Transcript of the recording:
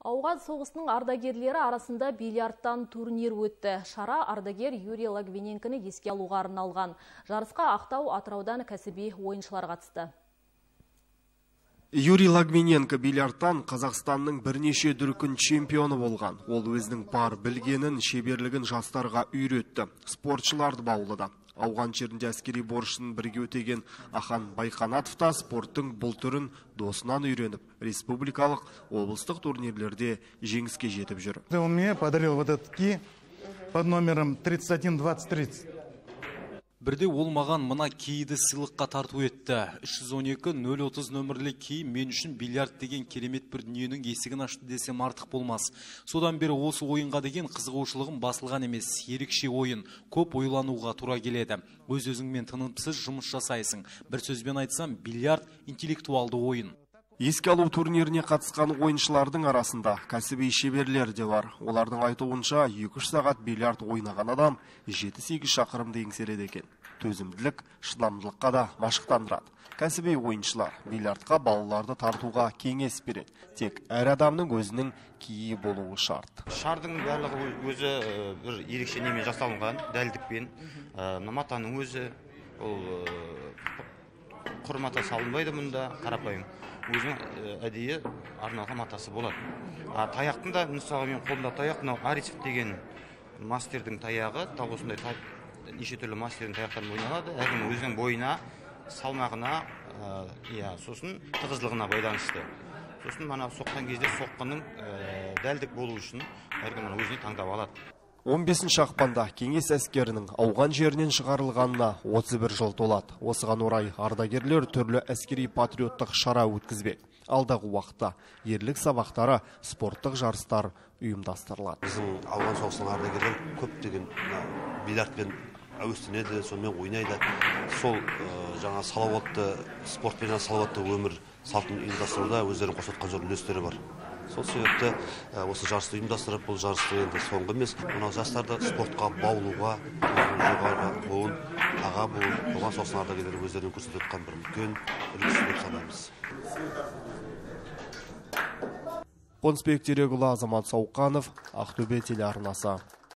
Ауған соғысының ардагерлері арасында бильярдтан турнир өтті. Шара ардагер Юрий Логвиненкіні еске алуға арналған. Жарысқа Ақтау, Атыраудан кәсіби ойыншылар қатысты. Юрий Логвиненко бильярдтан Қазақстанның бірнеше дүркін чемпионы болған. Ол өзінің бар білгенін, шеберлігін жастарға үйретті. Спортшыларды баулыды. Ауған жерінде әскери борышын бірге өтеген Ахан Байқанатов та спорттың бұл түрін досынан үйреніп, республикалық, облыстық турнирлерде жеңіске жетіп жүр. Он мне подарил вот этот ки под номером 31-20-30. Бірде ол маған мына киді сыйлыққа тарту етті. 312-030 нөмірлі ки мен үшін бильярд деген керемет бір дүниенің есігін ашты десем артық болмас. Содан бері осы ойынға деген қызығушылығым басылған емес. Ерекше ойын, көп ойлануға тура келеді. Өз-өзіңмен тынымсыз жұмыс жасайсың. Бір сөзбен айтсам, бильярд интеллектуалды ойын. Еске алу турниріне қатысқан ойыншылардың арасында кәсіби шеберлер де бар. Олардың айтуынша 2-3 сағат бильярд ойнаған адам 7-8 шақырымды еңсереді екен. Төзімділік, шыдамдылыққа да машықтандырады. Кәсіби ойыншылар бильярдқа балаларды тартуға кеңес береді. Тек әр адамның өзінің киі болуы шарт. Шардың барлығы өзі бір ерекше немен жасалынған, дәлдікпен. Матаның өзі құрмата салынбайды мұнда, қарапайым. Өзінің әдейі арналған матасы болады. Таяқтың да, мысалы мен қолымда таяқ, Арисов деген мастердің таяғы, тағы осындай неше түрлі мастердің таяқтарын ойналады. Әркім өзінің бойына, салмағына, сосын тығыздылығына байланысты. Сосын мана соққан кезде соққының дәлдік болу үшін әркім өзіне таңдап алады. 15 ақпанда кеңес әскерінің ауған жерінен шығарылғанына 31 жыл толады. Осыған орай ардагерлер түрлі әскери патриоттық шара өткізбек. Алдағы уақытта ерлік сабақтары, спорттық жарыстар ұйымдастырылады. Біздің ауған соғысының ардагерлер көптеген бильярдпен әуестенеді, сонымен ойнайды. Сол жаңа салауатты спортпен салауатты өмір салтын ұйымдастыруда өздерінің қосып жатқан үлестері бар. Сол себепті осы жарысты ұйымдастырып, бұл жарысты енді соңғы емес, мына жастарды спортқа баулуға, жоғарғы буын, аға буын, ауған соғысының ардагерлері өздерінің көрсетіп жатқан бір үлкен үлгісі деп санаймыз. Қонысбек Терегұлы, Азамат Сауқанов, Ақтөбе телеарнасы.